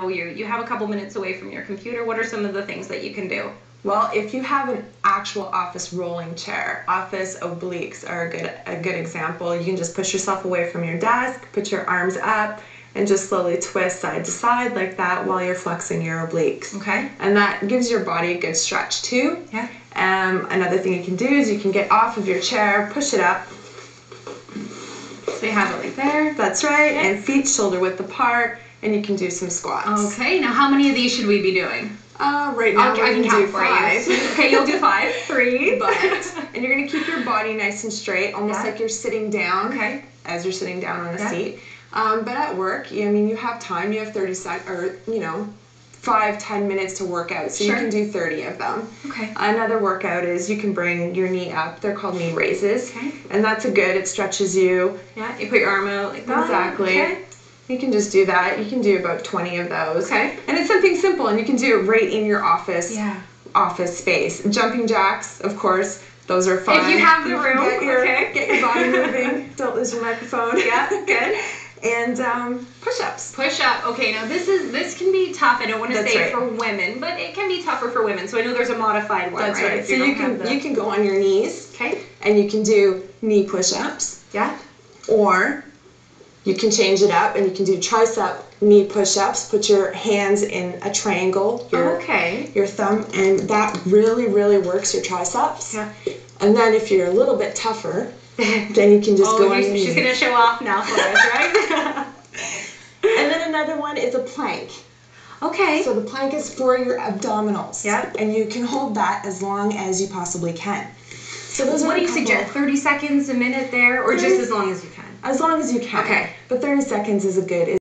you have a couple minutes away from your computer. What are some of the things that you can do? Well, if you have an actual office rolling chair, office obliques are a good example. You can just push yourself away from your desk, put your arms up, and just slowly twist side to side like that while you're flexing your obliques. Okay. And that gives your body a good stretch too. Yeah. Another thing you can do is you can get off of your chair, push it up. So you have it like there. That's right. Okay. And feet shoulder width apart, and you can do some squats. Okay. Now how many of these should we be doing? Right now I can count for 5. You. Okay, you'll do 5. 3. And you're going to keep your body nice and straight, almost like you're sitting down. Okay. As you're sitting down on a seat. But at work, you have time. You have 30 seconds, or 5-10 minutes to work out, so you can do 30 of them. Okay. Another workout is you can bring your knee up. They're called knee raises. Okay. And that's it stretches you. Yeah, you put your arm out like that. Exactly. Okay. You can just do that. You can do about 20 of those. Okay. And it's something simple, and you can do it right in your office. Yeah. Office space. Jumping jacks, of course, those are fun. If you have the room, get your body moving. Don't lose your microphone. Yeah, good. And push-ups. Push-up. Okay, now this can be tough. I don't want to say for women, but it can be tougher for women. So I know there's a modified one. That's right. So you can go on your knees. Okay. And you can do knee push-ups. Yeah. Or you can change it up and you can do tricep knee push-ups. Put your hands in a triangle. Your thumb, and that really, really works your triceps. Yeah. And then if you're a little bit tougher, then you can just go on your knees. She's going to show off now for us, right? And then another one is a plank. Okay. So the plank is for your abdominals. Yeah. And you can hold that as long as you possibly can. So those what do you suggest? 30 seconds, a minute there, or just as long as you can? As long as you can. Okay. But 30 seconds is a good